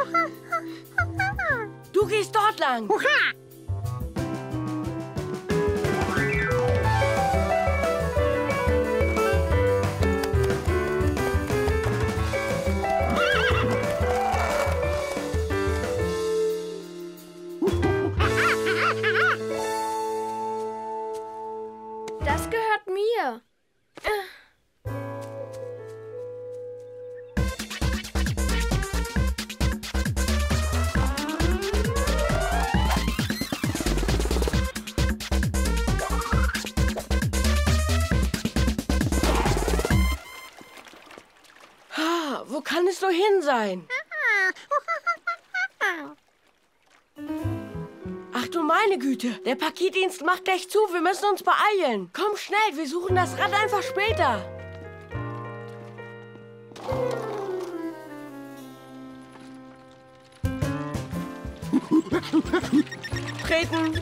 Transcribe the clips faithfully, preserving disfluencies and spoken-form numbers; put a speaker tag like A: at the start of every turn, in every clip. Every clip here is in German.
A: Du gehst dort lang.
B: Das gehört mir.
A: Ah, wo kann es nur hin sein? Ach du meine Güte, der Paketdienst macht gleich zu. Wir müssen uns beeilen. Komm schnell, wir suchen das Rad einfach später. Treten.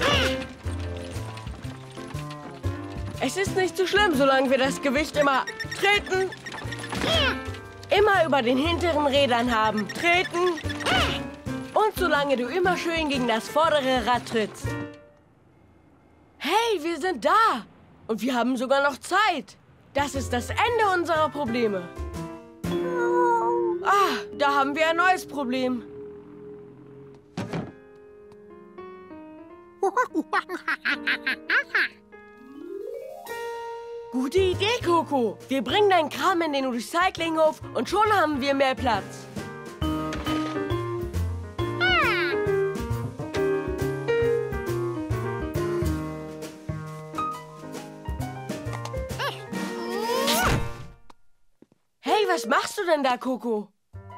A: Es ist nicht so schlimm, solange wir das Gewicht immer treten. Immer über den hinteren Rädern haben. Treten. Und solange du immer schön gegen das vordere Rad trittst. Hey, wir sind da. Und wir haben sogar noch Zeit. Das ist das Ende unserer Probleme. Ah, da haben wir ein neues Problem. Gute Idee, Coco. Wir bringen deinen Kram in den Recyclinghof und schon haben wir mehr Platz. Hey, was machst du denn da, Coco?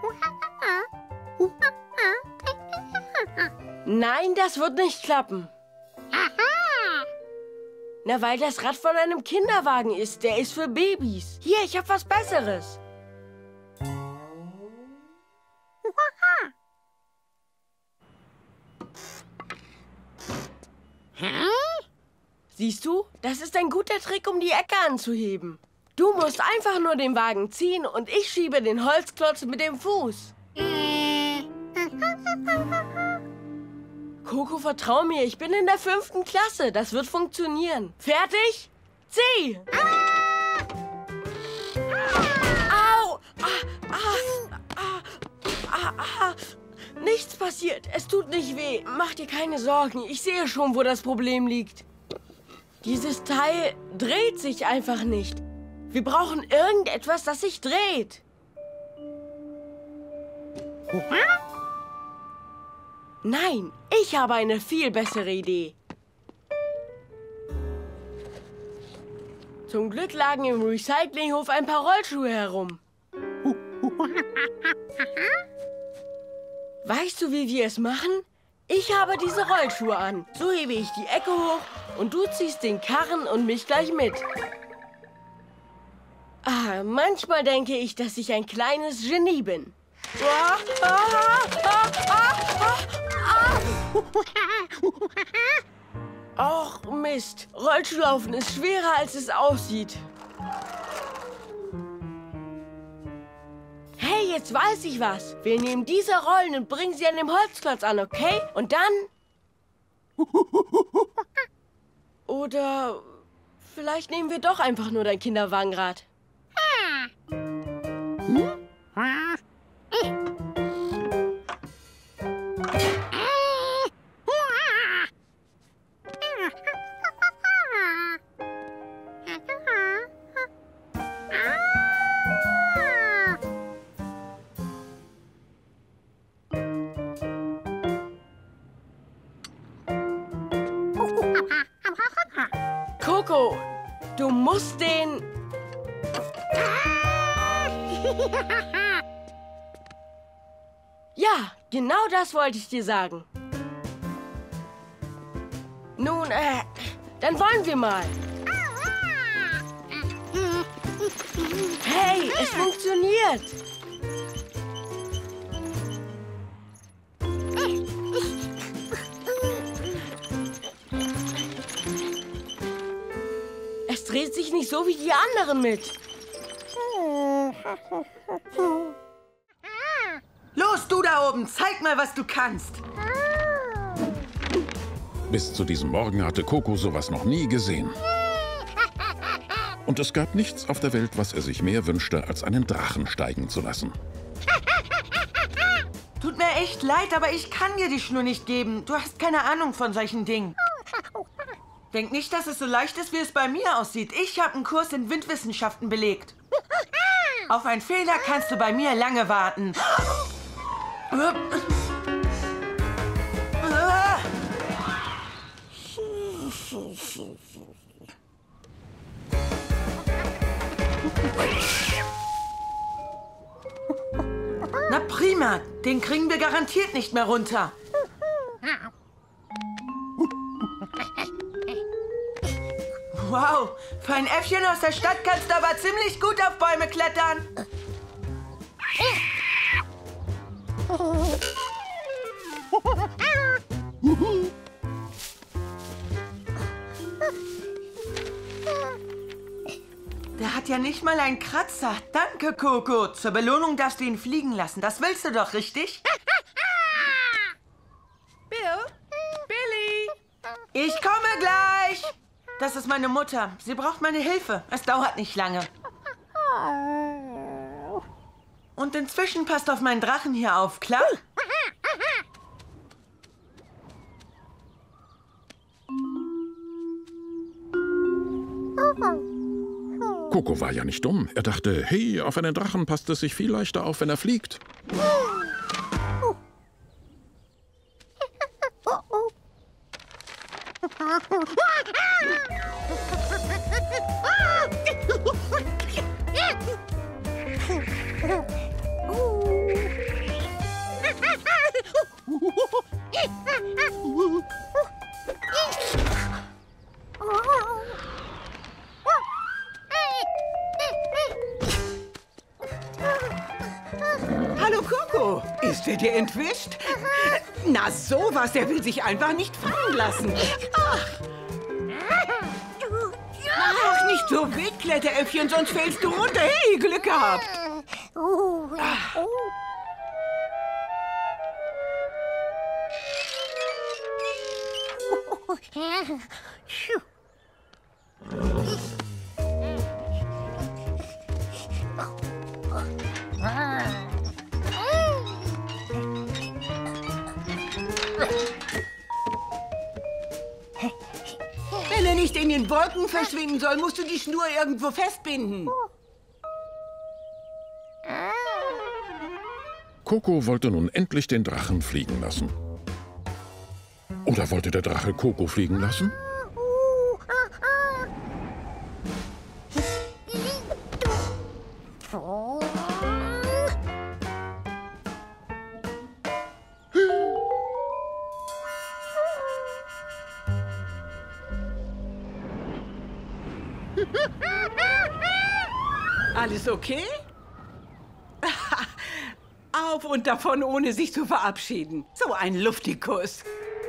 A: Nein, das wird nicht klappen. Na, weil das Rad von einem Kinderwagen ist. Der ist für Babys. Hier, ich hab was Besseres. Siehst du, das ist ein guter Trick, um die Ecke anzuheben. Du musst einfach nur den Wagen ziehen und ich schiebe den Holzklotz mit dem Fuß. Coco, vertrau mir, ich bin in der fünften Klasse. Das wird funktionieren. Fertig? Zieh! Au! Ah, ah, ah, ah, ah. Nichts passiert. Es tut nicht weh. Mach dir keine Sorgen. Ich sehe schon, wo das Problem liegt. Dieses Teil dreht sich einfach nicht. Wir brauchen irgendetwas, das sich dreht. Nein, ich habe eine viel bessere Idee. Zum Glück lagen im Recyclinghof ein paar Rollschuhe herum. Weißt du, wie wir es machen? Ich habe diese Rollschuhe an. So hebe ich die Ecke hoch und du ziehst den Karren und mich gleich mit. Ah, manchmal denke ich, dass ich ein kleines Genie bin. Ah, ah, ah, ah, ah, ah. Och, Mist. Rollschuhlaufen ist schwerer, als es aussieht. Hey, jetzt weiß ich was. Wir nehmen diese Rollen und bringen sie an dem Holzklotz an, okay? Und dann... Oder vielleicht nehmen wir doch einfach nur dein Kinderwagenrad. Coco, du musst den... Ja, genau das wollte ich dir sagen. Nun, äh, dann wollen wir mal. Hey, es funktioniert. Es dreht sich nicht so wie die anderen mit.
C: Los, du da oben, zeig mal, was du kannst.
D: Bis zu diesem Morgen hatte Coco sowas noch nie gesehen. Und es gab nichts auf der Welt, was er sich mehr wünschte, als einen Drachen steigen zu lassen.
C: Tut mir echt leid, aber ich kann dir die Schnur nicht geben. Du hast keine Ahnung von solchen Dingen. Denk nicht, dass es so leicht ist, wie es bei mir aussieht. Ich habe einen Kurs in Windwissenschaften belegt. Auf einen Fehler kannst du bei mir lange warten. Na prima, den kriegen wir garantiert nicht mehr runter. Wow, für ein Äffchen aus der Stadt kannst du aber ziemlich gut auf Bäume klettern. Der hat ja nicht mal einen Kratzer. Danke, Coco. Zur Belohnung darfst du ihn fliegen lassen. Das willst du doch, richtig?
A: Bill? Billy?
C: Ich komme gleich. Das ist meine Mutter. Sie braucht meine Hilfe. Es dauert nicht lange. Und inzwischen passt auf meinen Drachen hier auf, klar?
D: Coco war ja nicht dumm. Er dachte, hey, auf einen Drachen passt es sich viel leichter auf, wenn er fliegt.
E: Hallo Coco, ist er dir entwischt? Na sowas, er will sich einfach nicht fangen lassen. Ach, Ach nicht so wild, Kletteräffchen, sonst fällst du runter. Hey, Glück gehabt. Ach. Wenn er nicht in den Wolken verschwinden soll, musst du die Schnur irgendwo festbinden.
D: Coco wollte nun endlich den Drachen fliegen lassen. Oder wollte der Drache Coco fliegen lassen?
E: Alles okay? Auf und davon, ohne sich zu verabschieden. So ein Luftikus.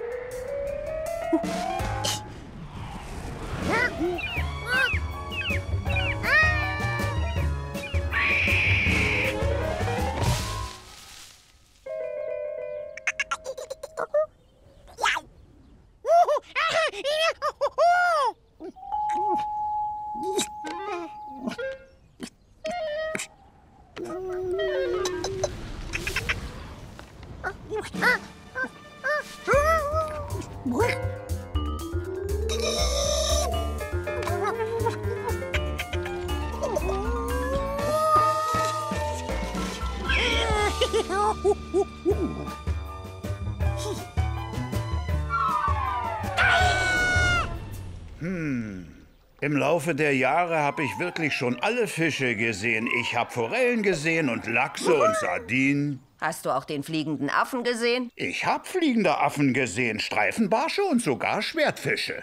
F: Hm. Im Laufe der Jahre habe ich wirklich schon alle Fische gesehen. Ich habe Forellen gesehen und Lachse und Sardinen.
G: Hast du auch den fliegenden Affen gesehen?
F: Ich habe fliegende Affen gesehen, Streifenbarsche und sogar Schwertfische.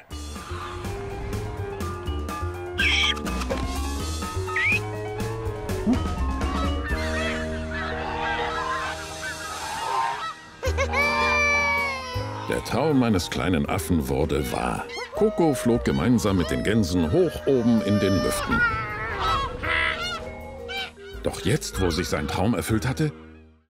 D: Der Traum meines kleinen Affen wurde wahr. Coco flog gemeinsam mit den Gänsen hoch oben in den Lüften. Doch jetzt, wo sich sein Traum erfüllt hatte,